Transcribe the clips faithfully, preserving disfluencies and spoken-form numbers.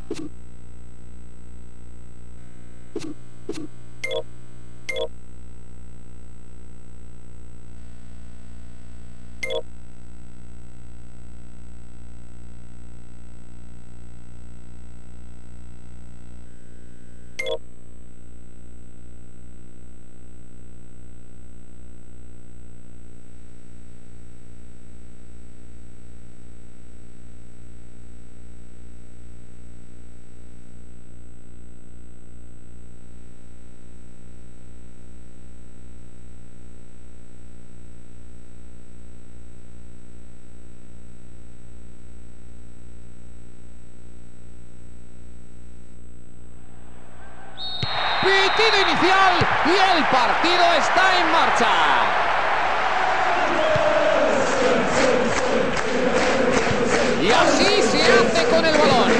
Pitido inicial y el partido está en marcha. Y así se hace con el balón.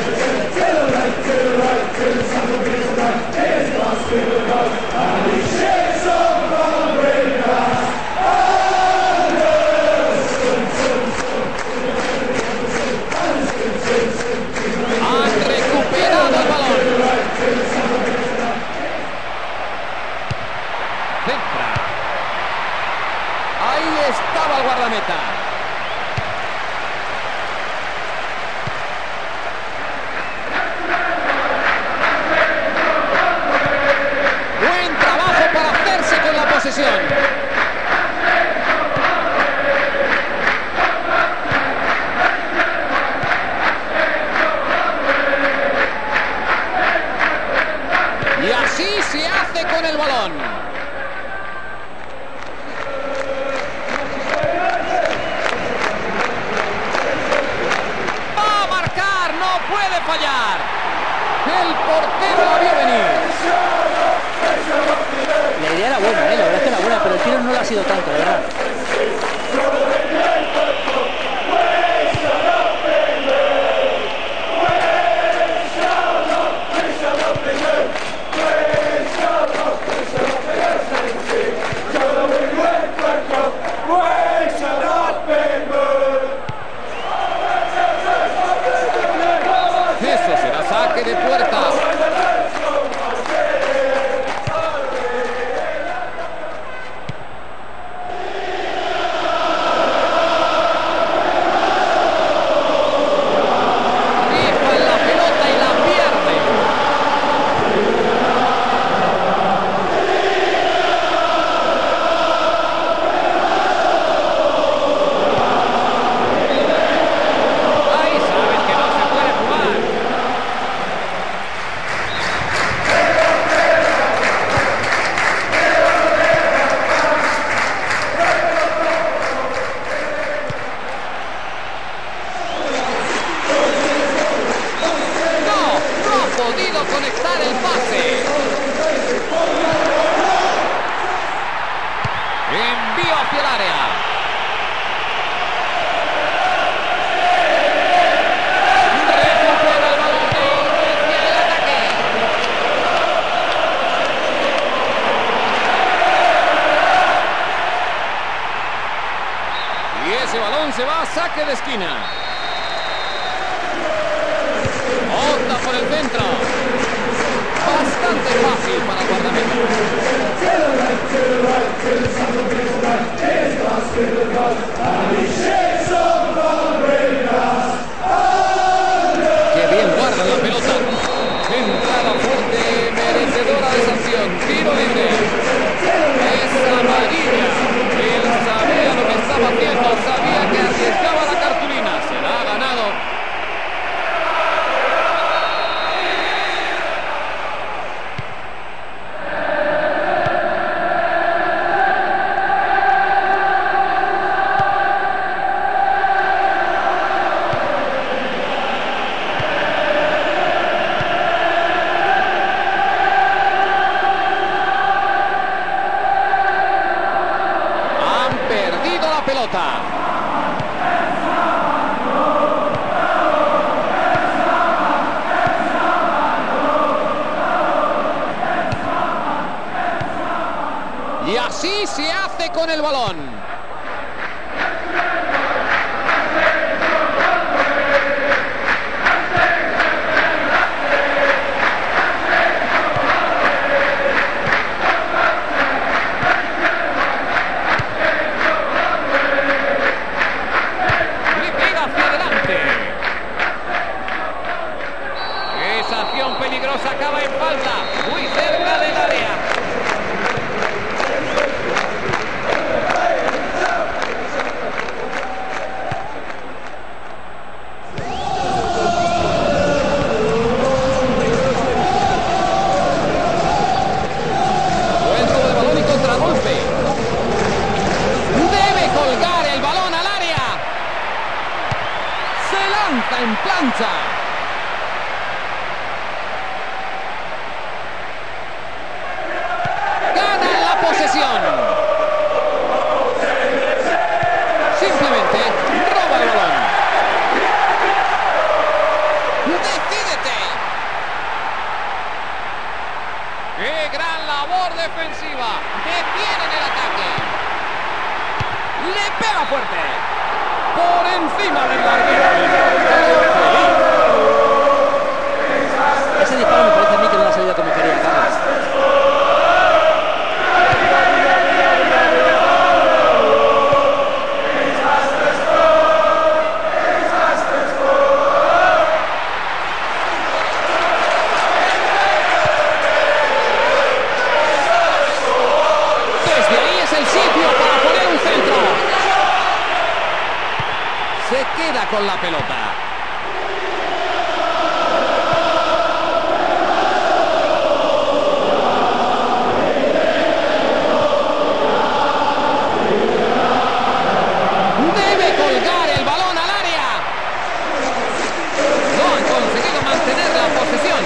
Han recuperado el balón. Centra. Ahí estaba el guardameta. Buen trabajo para hacerse con la posesión. Y así se hace con el balón. Puede fallar. El portero la vio venir. La idea era buena, ¿eh? La verdad es que era buena, pero el tiro no lo ha sido tanto, la verdad. Saque de puerta. Rifa en la pelota y la pierde. Ahí sabes que no se puede jugar. Podido conectar el pase. Envío hacia el área. Recupera el balón e inicia el ataque. Y ese balón se va a saque de esquina. Opta por el centro. Bastante fácil para el guardameta. Qué bien guarda la pelota. Entrada fuerte, merecedora de sanción. Tiro libre. Es amarilla. Él sabía lo que estaba haciendo. Sabía que arriesgaba la cartulina. Se la ha ganado. Pelota. Y así se hace con el balón. Pero sacaba en falta, muy cerca del área. Buen robo de balón y contragolpe. Debe colgar el balón al área. Se lanza en plancha. Simplemente roba el balón. ¡Decídete! ¡Qué gran labor defensiva! Detienen el ataque. Le pega fuerte. Por encima del larguero. Ese disparo me parece a mí que no ha salido como quería, Carlos. Se queda con la pelota. Debe colgar el balón al área. No han conseguido mantener la posesión.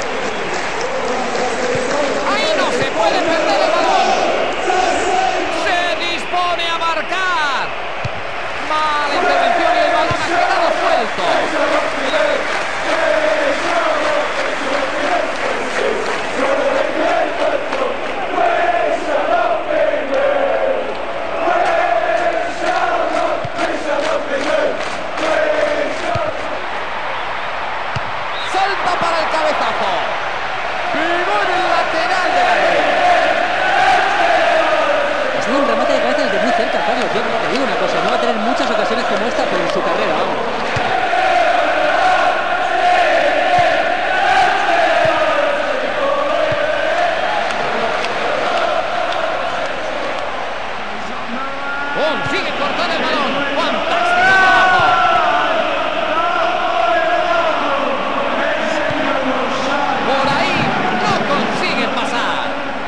Ahí no se puede perder el balón. Se dispone a marcar. Mala intervención y el balón ha quedado suelto. Salta para el cabezazo. Pegó en el lateral de la red. Ha sido un remate de cabeza desde muy cerca, Carlos. Yo te digo una cosa, no va a tener muchas ocasiones como esta, pero en su carrera, vamos. Consigue cortar el balón. Fantástico trabajo. Por ahí no consigue pasar.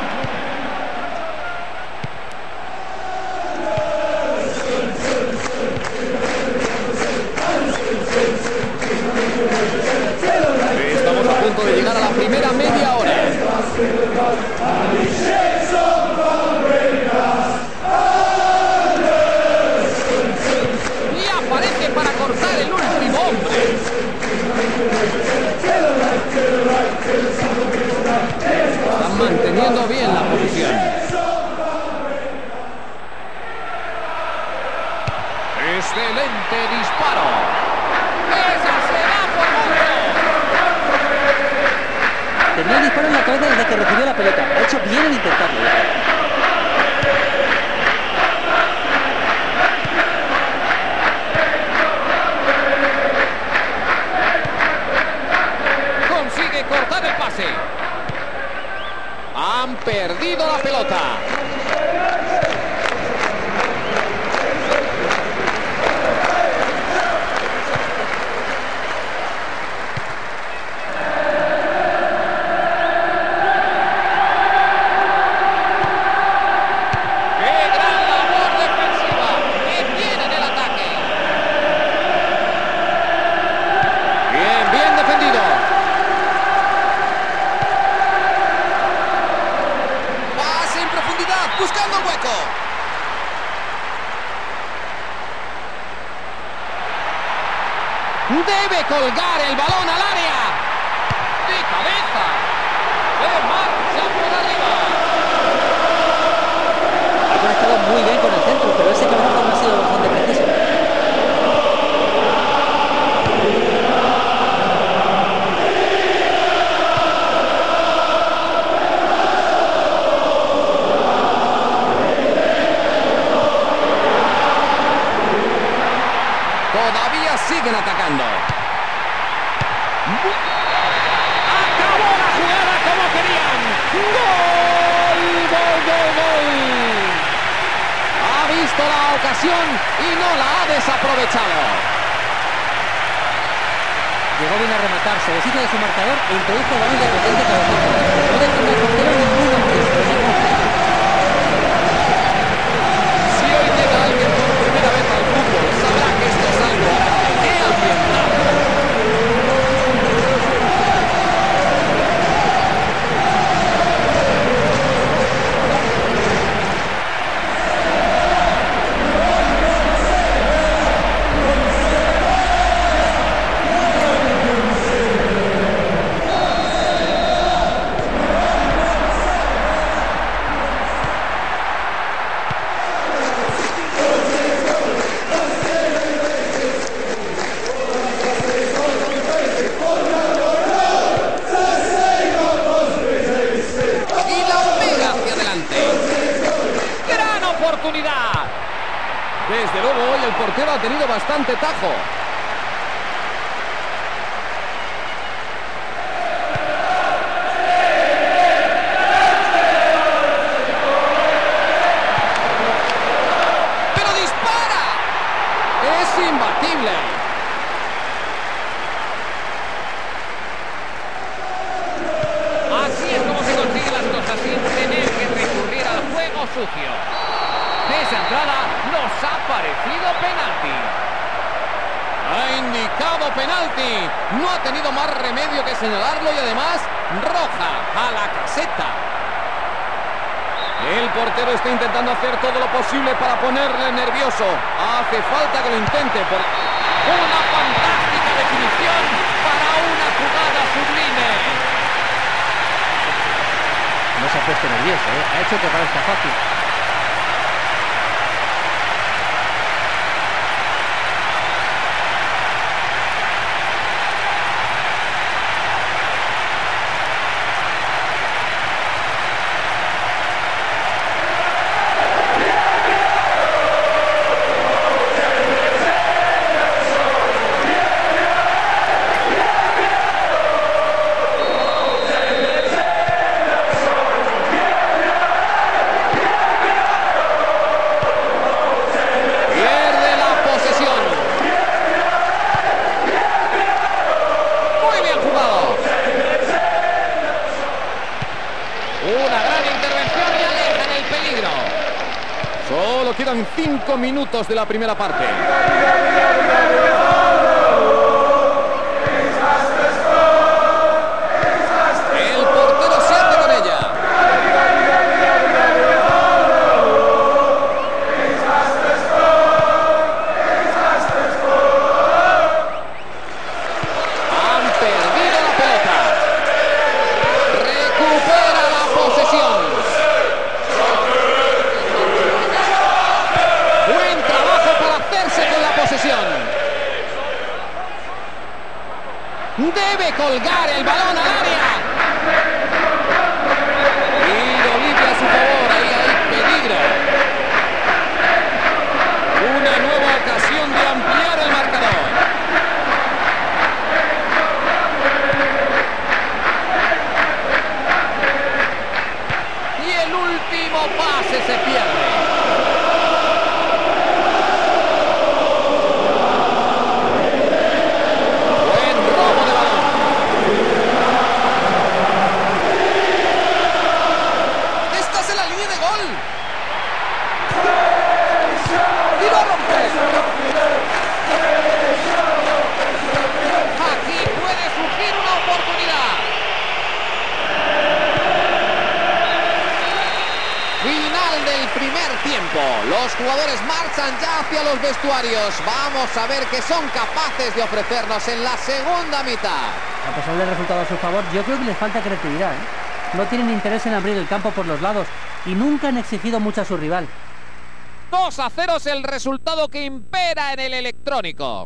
Estamos a punto de llegar a la primera media hora. Y aparece para cortar el último hombre. Están manteniendo bien la posición. Excelente disparo. Esa será por mucho. Tenía el disparo en la cabeza desde que recibió la pelota. Ha hecho bien en intentarlo. Consigue cortar el pase. Han perdido la pelota. Buscando un hueco. Debe colgar el balón al área. De cabeza. De marcha por arriba. Ha conectado muy bien con el centro, pero ese cabezazo no ha sido bastante preciso. Todavía siguen atacando. Acabó la ¡Gol! ¡Gol, gol, gol! Ha visto la ocasión y no la ha desaprovechado. Llegó bien a rematar, se deshizo de su marcador e introdujo el balón de potente cabezazo. No dejó al portero ningún hombre, pero ningún. Si hoy llega alguien por primera vez al fútbol, sabrá que esto es algo de ambiental. Desde luego hoy el portero ha tenido bastante tajo. ¡Pero dispara! ¡Es imbatible! Así es como se consiguen las cosas sin tener que recurrir al juego sucio. Esa entrada nos ha parecido penalti. Ha indicado penalti. No ha tenido más remedio que señalarlo y además roja a la caseta. El portero está intentando hacer todo lo posible para ponerle nervioso. Hace falta que lo intente por una fantástica definición para una jugada sublime. No se ha puesto nervioso, ¿eh? Ha hecho que parezca fácil. Solo quedan cinco minutos de la primera parte. El portero se hace con ella. Han perdido la pelota. Recupera la posesión. Buen trabajo para hacerse con la posesión. Debe colgar el balón al área. Tiro libre a su favor. Ahí hay peligro. Una nueva ocasión de ampliar el marcador. Y el último pase se pierde. Los jugadores marchan ya hacia los vestuarios. Vamos a ver qué son capaces de ofrecernos en la segunda mitad. A pesar del resultado a su favor, yo creo que les falta creatividad, ¿eh? No tienen interés en abrir el campo por los lados y nunca han exigido mucho a su rival. dos a cero es el resultado que impera en el electrónico.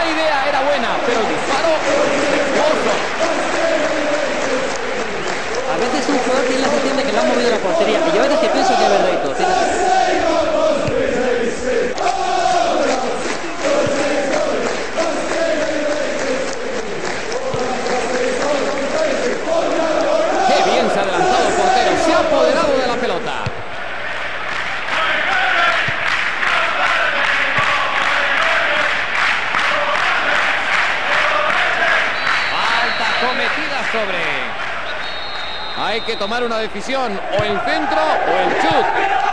idea era buena, pero el disparo defectuoso. A veces un jugador tiene la sensación de que le han movido la portería, y yo a veces que pienso que es verdad y todo. Fíjate. Qué bien se ha adelantado el portero, se ha apoderado de la pelota. Falta cometida sobre. Hay que tomar una decisión, o el centro o el chut.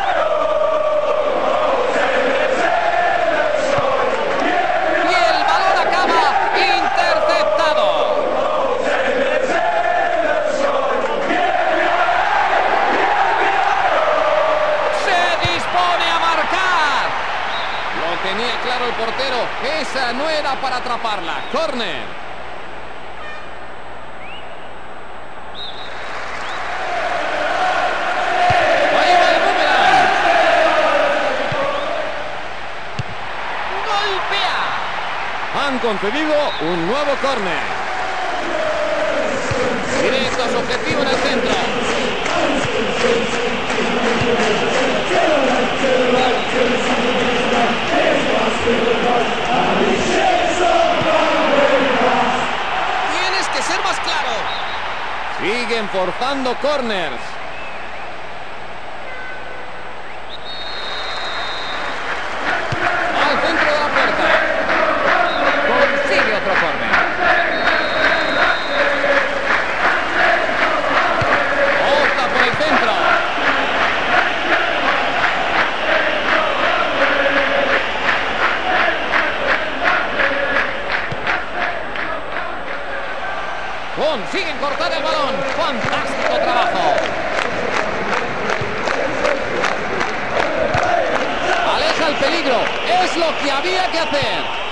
Y el balón acaba interceptado. Se dispone a marcar. Lo tenía claro el portero, esa no era para atraparla. Córner. Han concedido un nuevo córner. Directo a su objetivo en el centro. Tienes que ser más claro. Siguen forzando córners. Al centro de la puerta. Consigue otro córner. Opta por el centro. Consiguen cortar el balón. Fantástico trabajo. Aleja el peligro. Es lo que había que hacer.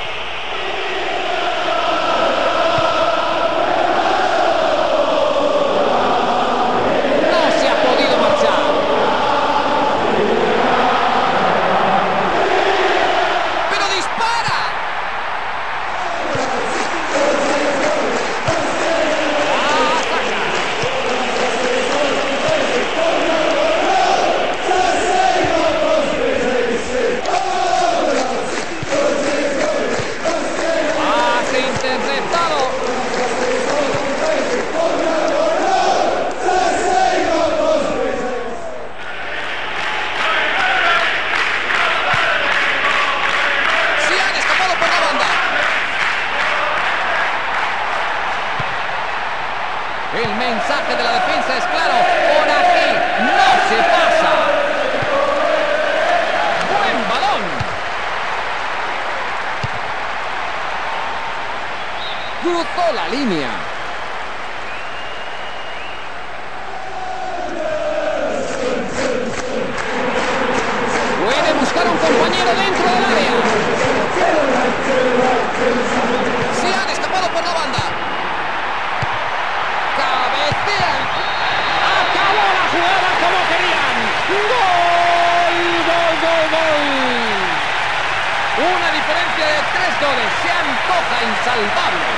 El mensaje de la defensa es claro. Por aquí no se pasa. Buen balón. Cruzó la línea. Puede buscar un compañero dentro del área. Se han escapado por la banda. Cabecean. Acabó la jugada como querían. ¡Gol! ¡Gol, gol, gol! Una diferencia de tres goles. Se antoja insalvable.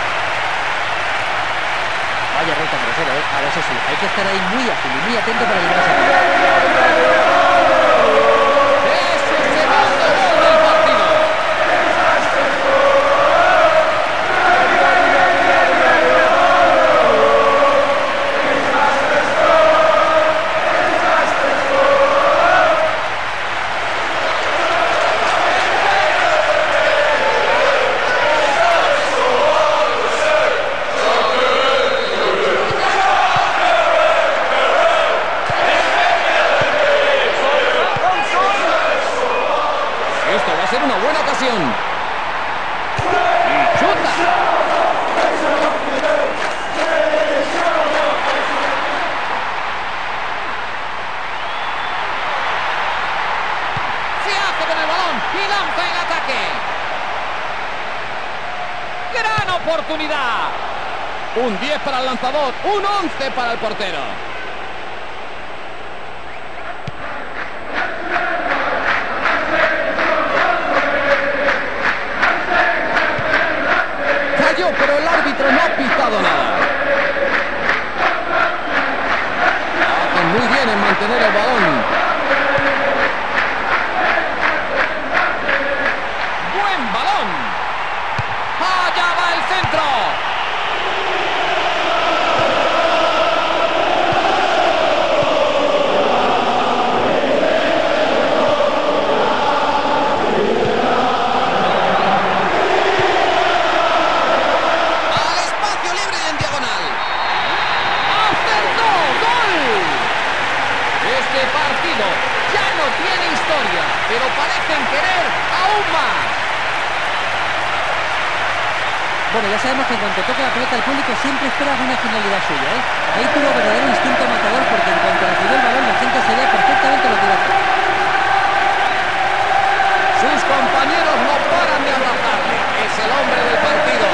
Vaya recta grosera, ¿eh? Ahora eso sí, hay que estar ahí muy ágil y muy atento para llegar a esa. Es el segundo gol del partido. Esto va a ser una buena ocasión. Y chuta. Se hace con el balón y lanza en ataque. Gran oportunidad. Un diez para el lanzador, un once para el portero. pero parecen querer aún más. Bueno, ya sabemos que en cuanto toca la pelota el público siempre espera alguna finalidad suya, ¿eh? Ahí tuvo verdadero instinto matador porque en cuanto recibió el balón la gente sabía perfectamente lo que iba a hacer. Sus compañeros no paran de abrazarle. Es el hombre del partido.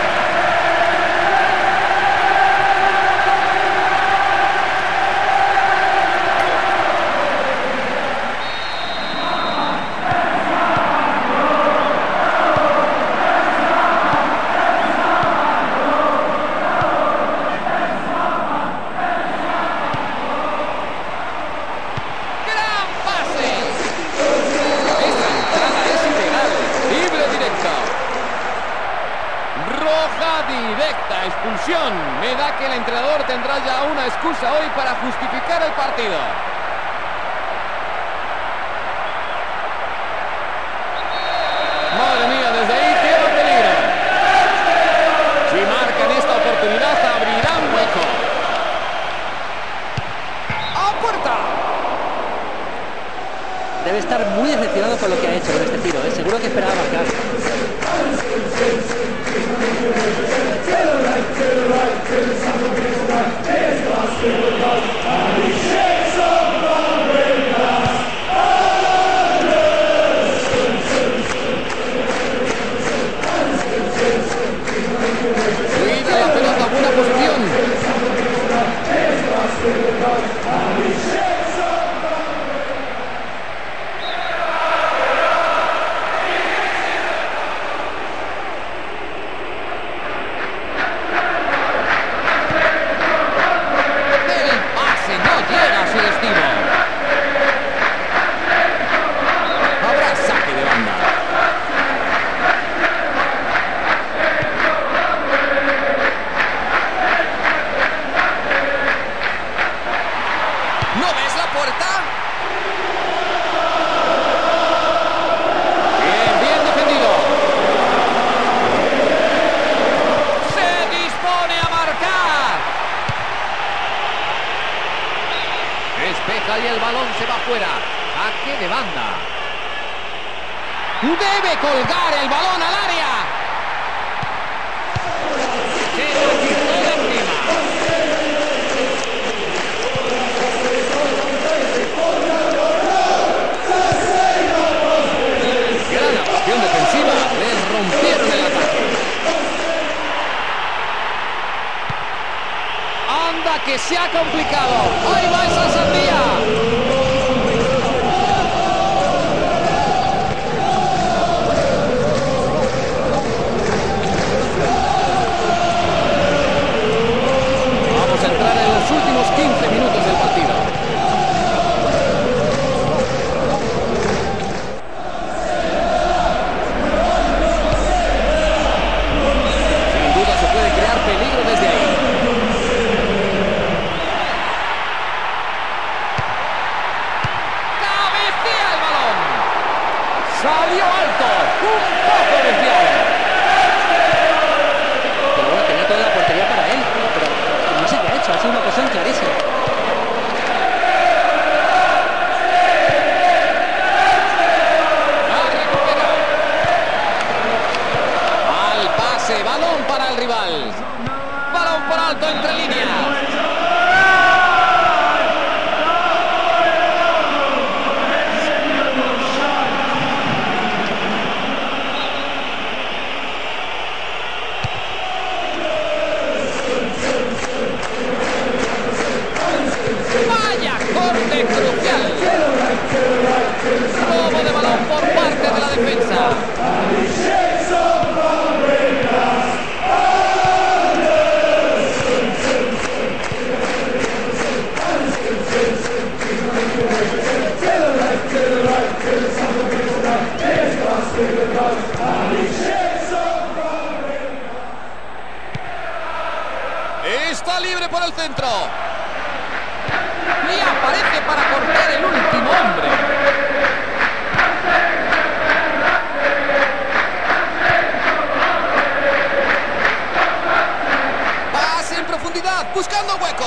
Expulsión. Me da que el entrenador tendrá ya una excusa hoy para justificar el partido. Madre mía, desde ahí tiene peligro. Si marcan esta oportunidad abrirán hueco. ¡A puerta! Debe estar muy decepcionado con lo que ha hecho con este tiro, ¿eh? Seguro que esperaba marcar. Cuida la pelota, buena posición. Y el balón se va fuera. Saque de banda. Debe colgar el balón al área. Se lo quitó de encima. Gran acción defensiva. Le rompieron el ataque. Anda que se ha complicado. Ahí va esa sandía. Vamos a entrar en los últimos quince minutos del partido. Sin duda se puede crear peligro desde ahí. Salió alto, un poco desviado. Pero bueno, tenía toda la portería para él. Pero no sé qué ha hecho, ha sido una ocasión clarísima. La recupera. Al pase, balón para el rival. Balón por alto entre líneas. Crucial. Robo de balón por parte de la defensa. Está libre por el centro. Y aparece para cortar el último hombre. Pase en profundidad, buscando hueco.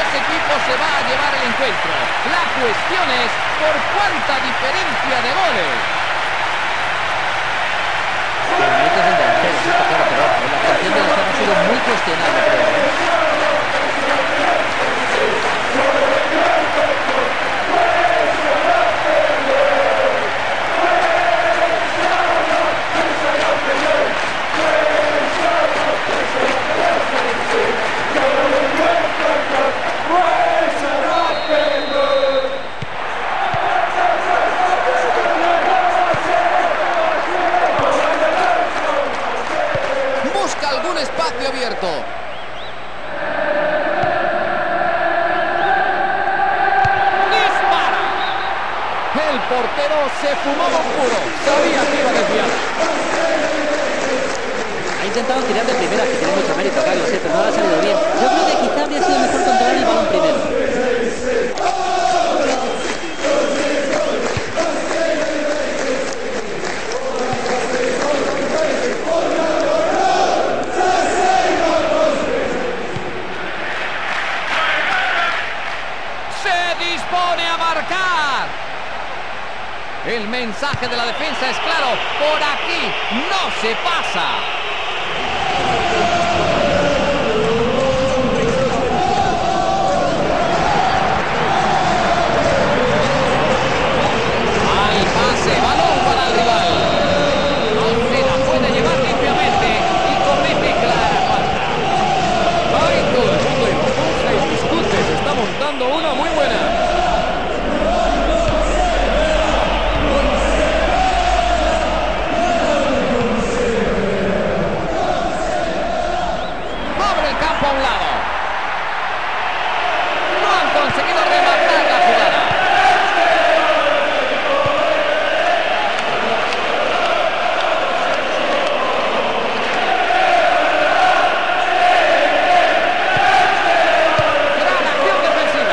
ese equipo se va a llevar el encuentro. La cuestión es por cuánta diferencia de goles. El mérito es del delantero, eso está claro, pero la actuación de los ha sido muy cuestionable, creo. Algún espacio abierto. Dispara. El portero se fumó un puro. Sabía que iba a desviar. Ha intentado tirar de primera, que tiene mucho mérito, claro, sí, pero no le ha salido bien. Yo creo que quizá habría sido mejor controlar el balón primero. Dispone a marcar. El mensaje de la defensa es claro. Por aquí no se pasa. Al pase, balón para el rival. No se la puede llevar limpiamente y comete clara falta. Ay, todo el mundo impulsa y discute. Se está montando una muy buena. A un lado. No han conseguido rematar la jugada. Gran acción defensiva.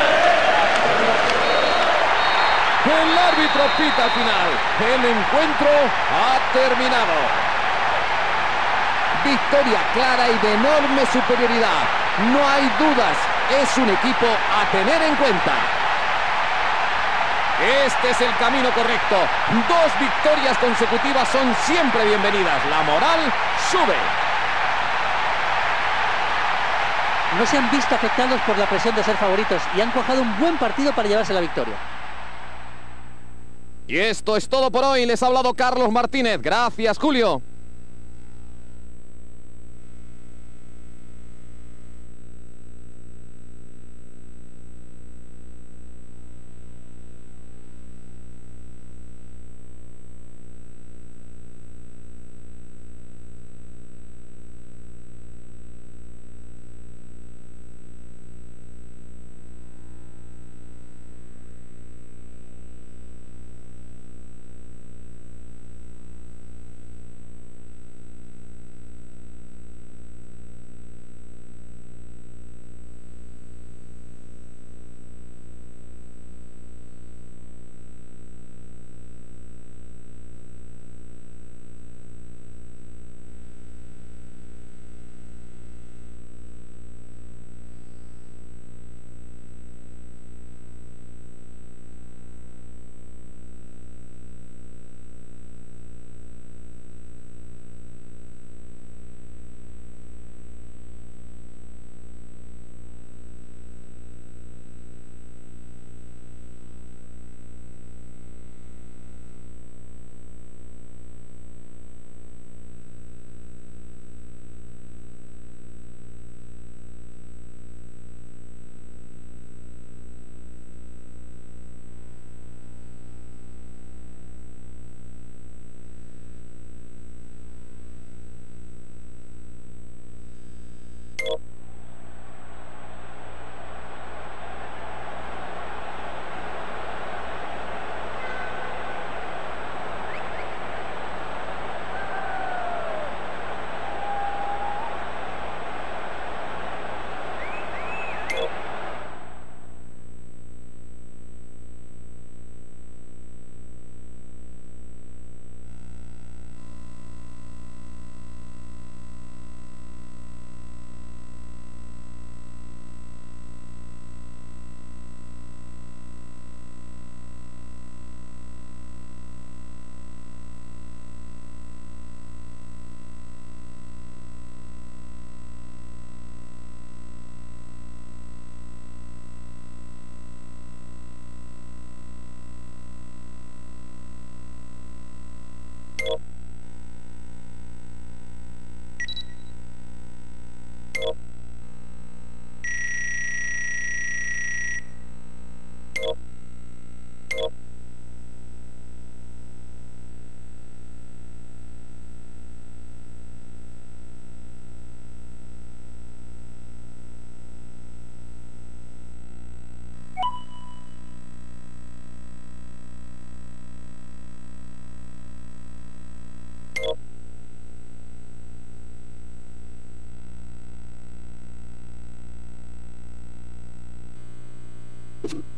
El árbitro pita al final. El encuentro ha terminado. Victoria clara y de enorme superioridad. No hay dudas, es un equipo a tener en cuenta. Este es el camino correcto. Dos victorias consecutivas son siempre bienvenidas. La moral sube. No se han visto afectados por la presión de ser favoritos y han cuajado un buen partido para llevarse la victoria. Y esto es todo por hoy. Les ha hablado Carlos Martínez. Gracias, Julio. Chao.